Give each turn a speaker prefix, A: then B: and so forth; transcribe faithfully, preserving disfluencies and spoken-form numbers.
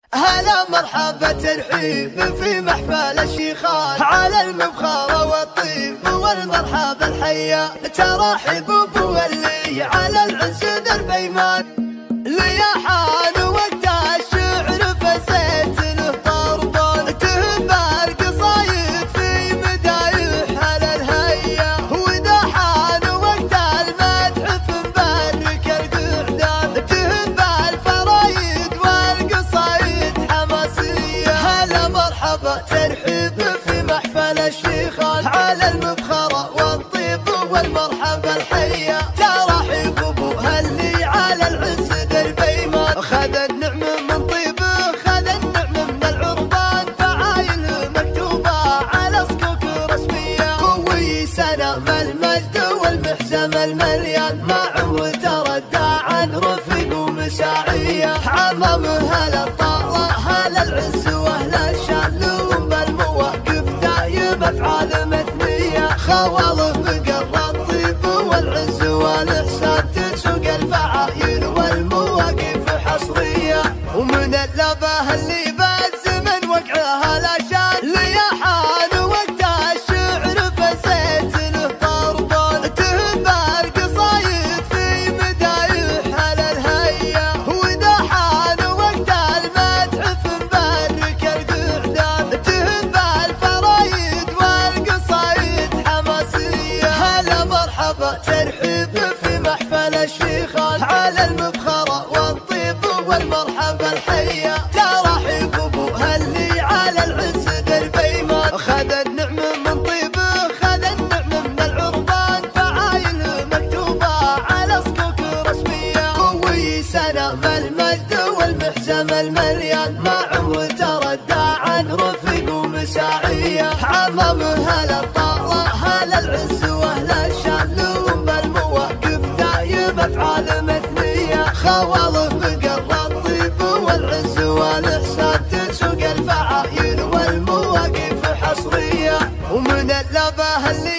A: هلا مرحبا ترحيب في محفل الشيخان، على المبخرة والطيب والمرحبا الحيا، ترحب بولي على العز ذا البيمان، ليحان وقت الشعر فزيت له طربان، تهبى القصايد في مدايح على الهيا، واذا حان وقت المدح فنبارك القعدان، تهبى الفرايد والقصايد حماسية. هلا مرحبا ترحيب في محفل الشيخان، على المبخرة والطيب والمرحبا الحيا، ترحب بوهلي على العز ذا البيمان، خذ النعم من طيبه خذ النعم من العربان، فعايل مكتوبة على صكوك رسمية، ويسنا المجد والمحزم المليان، مع وتردى عن رفيق ومساعية، عمام هلا الطارة هلا العز واهل الشان، لهم بالمواقف دايم افعال مثنية، خوالف بقر الطيب والعز والاحسان، تسوق الفعايل والمواقف حصرية، ومن اللبه اللي بالزمن وقعها لا شان، ليحان وقت الشعر فزيت له طربان، تهبى القصايد في مدايح على الهيا، واذا حان وقت المدح فنبارك القعدان، تهبى الفرايد والقصايد حماسية. هلا مرحبا ترحيب في محفل الشيخان، على المبخرة والطيب والمرحبا الحيا، ترحب بوهلي على العز ذا البيمان، خذ النعم من طيبه خذ النعم من العربان، فعايل مكتوبة على صكوك رسمية، ويسنا المجد والمحزم المليان، مع وتردى عن رفيق ومساعية، عمام هلا الطارة هلا العز واهل الشان، لهم بالمواقف دايم افعال مثنية، خوالف بقر الطيب والعز والاحسان، تسوق الفعايل والمواقف حصرية، ومن اللبه اللي